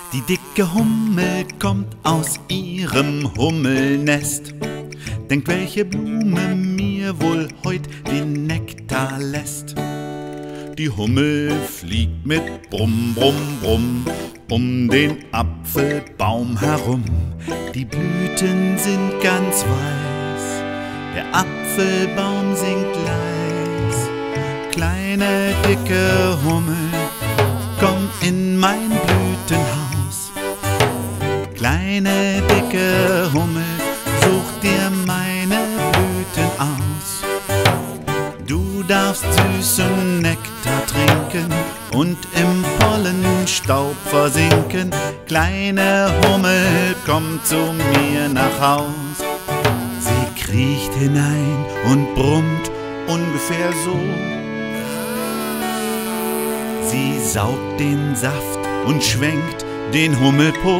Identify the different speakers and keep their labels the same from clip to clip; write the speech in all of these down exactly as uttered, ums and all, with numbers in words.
Speaker 1: Die dicke Hummel kommt aus ihrem Hummelnest. Denkt, welche Blume mir wohl heut den Nektar lässt. Die Hummel fliegt mit Brumm, Brumm, Brumm um den Apfelbaum herum. Die Blüten sind ganz weiß, der Apfelbaum singt leis. Kleine dicke Hummel, komm in mein Blütenhaus. Kleine dicke Hummel, such dir meine Blüten aus. Du darfst süßen Nektar trinken und im Pollenstaub versinken. Kleine Hummel, komm zu mir nach Haus. Sie kriecht hinein und brummt ungefähr so. Sie saugt den Saft und schwenkt den Hummelpo.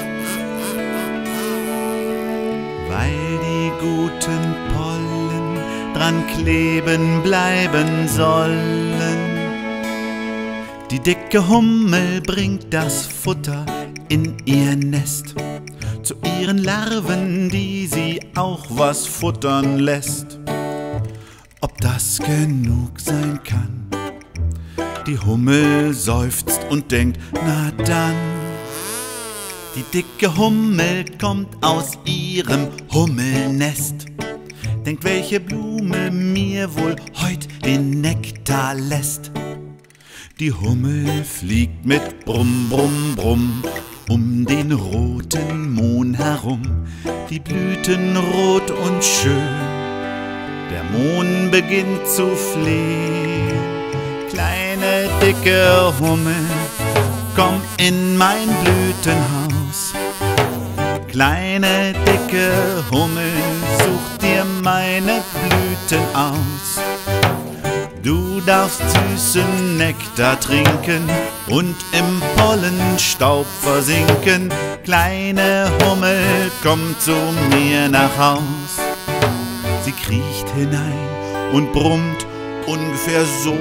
Speaker 1: Weil die guten Pollen dran kleben bleiben sollen. Die dicke Hummel bringt das Futter in ihr Nest, zu ihren Larven, die sie auch was futtern lässt. Ob das genug sein kann? Die Hummel seufzt und denkt, na dann. Die dicke Hummel kommt aus ihrem Hummelnest. Denkt, welche Blume mir wohl heut den Nektar lässt. Die Hummel fliegt mit Brumm, Brumm, Brumm um den roten Mohn herum. Die Blüten rot und schön, der Mohn beginnt zu flehen. Kleine dicke Hummel, komm in mein Blütenhaus. Kleine dicke Hummel, such dir meine Blüten aus. Du darfst süßen Nektar trinken und im Pollenstaub versinken. Kleine Hummel, komm zu mir nach Haus. Sie kriecht hinein und brummt ungefähr so.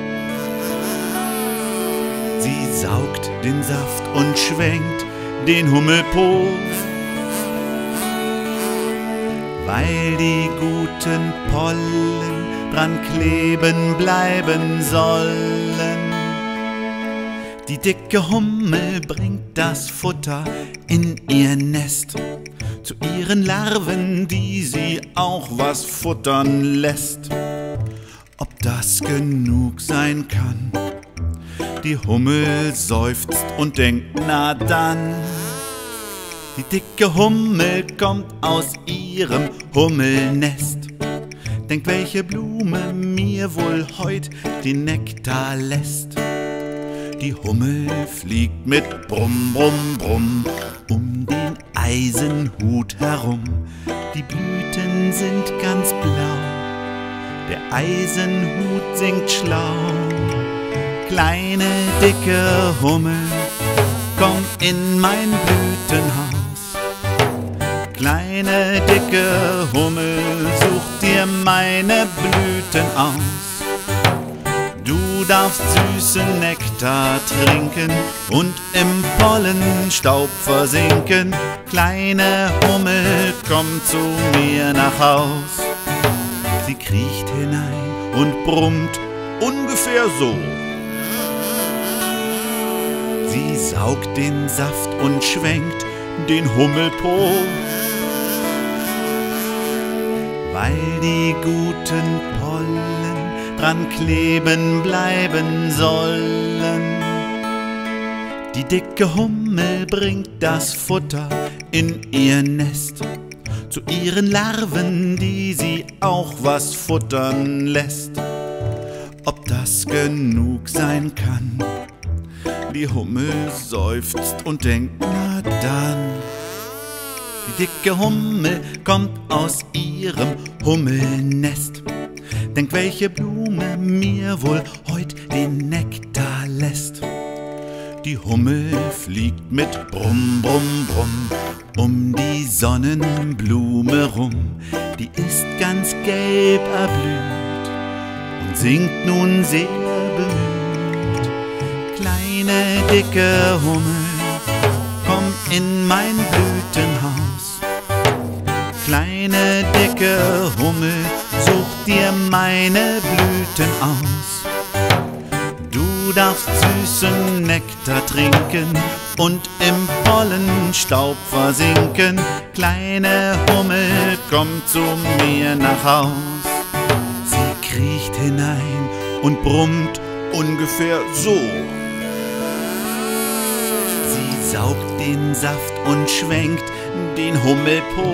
Speaker 1: Sie saugt den Saft und schwenkt den Hummelpo. Weil die guten Pollen dran kleben bleiben sollen. Die dicke Hummel bringt das Futter in ihr Nest, zu ihren Larven, die sie auch was futtern lässt. Ob das genug sein kann? Die Hummel seufzt und denkt, na dann. Die dicke Hummel kommt aus ihrem Hummelnest. Denkt, welche Blume mir wohl heut den Nektar lässt. Die Hummel fliegt mit Brumm, Brumm, Brumm um den Eisenhut herum. Die Blüten sind ganz blau, der Eisenhut singt schlau. Kleine dicke Hummel, komm in mein Blütenhaus. Kleine dicke Hummel, such dir meine Blüten aus. Du darfst süßen Nektar trinken und im Pollenstaub versinken. Kleine Hummel, komm zu mir nach Haus. Sie kriecht hinein und brummt ungefähr so. Sie saugt den Saft und schwenkt den Hummelpo. Weil die guten Pollen dran kleben bleiben sollen. Die dicke Hummel bringt das Futter in ihr Nest, zu ihren Larven, die sie auch was futtern lässt. Ob das genug sein kann? Die Hummel seufzt und denkt, na dann. Die dicke Hummel kommt aus ihrem Hummelnest. Denkt, welche Blume mir wohl heut den Nektar lässt. Die Hummel fliegt mit Brumm, Brumm, Brumm um die Sonnenblume rum. Die ist ganz gelb erblüht und singt nun sehr bemüht. Kleine dicke Hummel, in mein Blütenhaus. Kleine, dicke Hummel, such dir meine Blüten aus. Du darfst süßen Nektar trinken und im Pollenstaub versinken. Kleine Hummel, komm zu mir nach Haus. Sie kriecht hinein und brummt ungefähr so. Sie saugt den Saft und schwenkt den Hummelpo,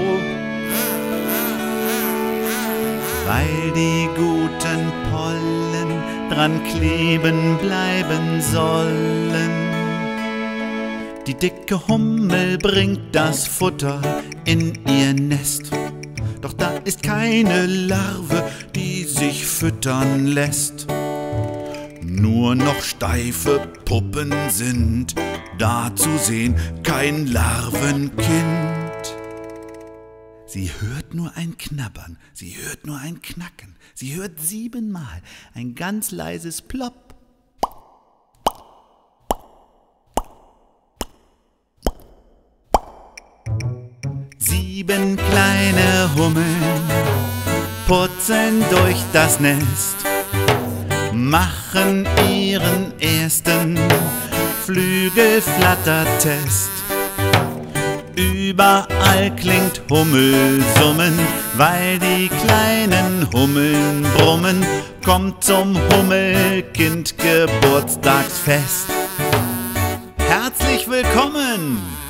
Speaker 1: weil die guten Pollen dran kleben bleiben sollen. Die dicke Hummel bringt das Futter in ihr Nest, doch da ist keine Larve, die sich füttern lässt. Nur noch steife Puppen sind da zu sehen, kein Larvenkind. Sie hört nur ein Knabbern, sie hört nur ein Knacken, sie hört siebenmal ein ganz leises Plopp. Sieben kleine Hummeln purzeln durch das Nest, machen ihren ersten Flügelflattertest. Überall klingt Hummelsummen, weil die kleinen Hummeln brummen. Kommt zum Hummelkind Geburtstagsfest. Herzlich willkommen!